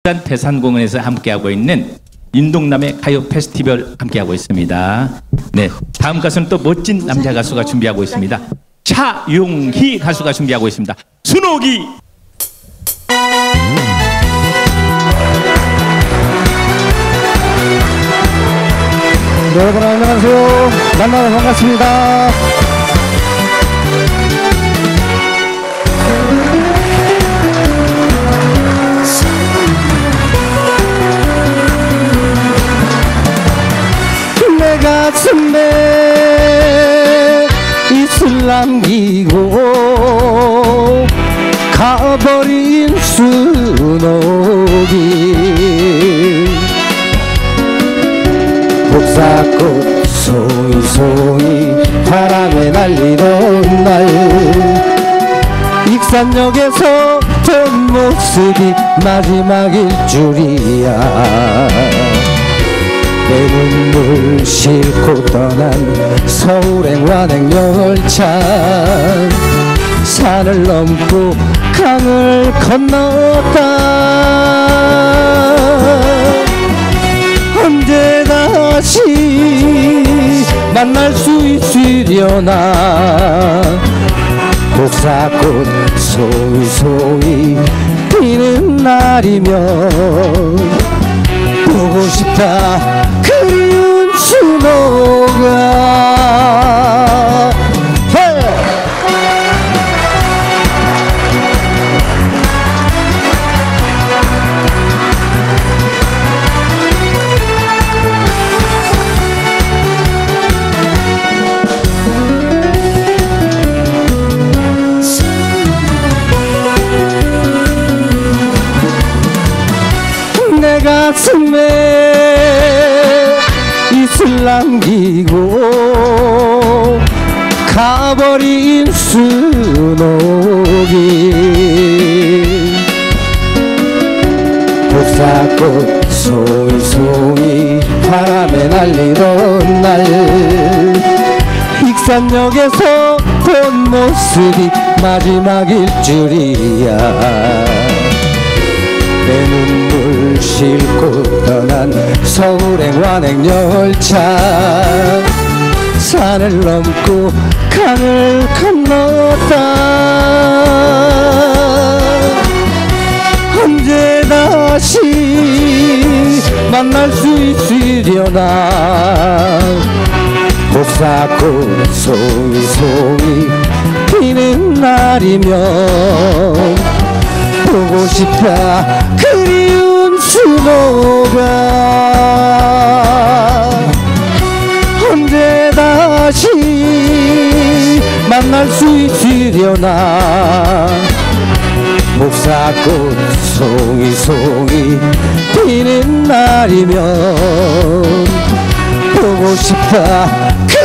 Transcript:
부산 대산공원에서 함께하고 있는 인동남의 가요 페스티벌 함께하고 있습니다. 네, 다음 가수는 또 멋진 남자 가수가 준비하고 있습니다. 차용희 가수가 준비하고 있습니다. 순옥이. 여러분 안녕하세요. 만나서 반갑습니다. 내 가슴에 이슬 남기고 가버린 순옥이 복사꽃 송이송이 바람에 날리던 날 익산역에서 본 모습이 마지막일 줄이야. 내 눈물 싣고 떠난 서울행 완행열차 산을 넘고 강을 건넜다. 언제 다시 만날 수 있으려나. 복사꽃 소이소이 피는 날이면 보고 싶다 그리운 순옥아. 내 가슴에 이슬 남기고 가버린 순옥이 복사꽃 소이소이 바람에 날리던 날 익산역에서 본 모습이 마지막일 줄이야. 내 눈물 싣고 떠난 서울행 완행열차 산을 넘고 강을 건넜다. 언제 다시 만날 수 있으려나. 복사꽃 소이소이 피는 날이면 보고 싶다 그리운 순옥아. 언제 다시 만날 수 있으려나. 복사꽃 송이송이 피는 날이면 보고 싶다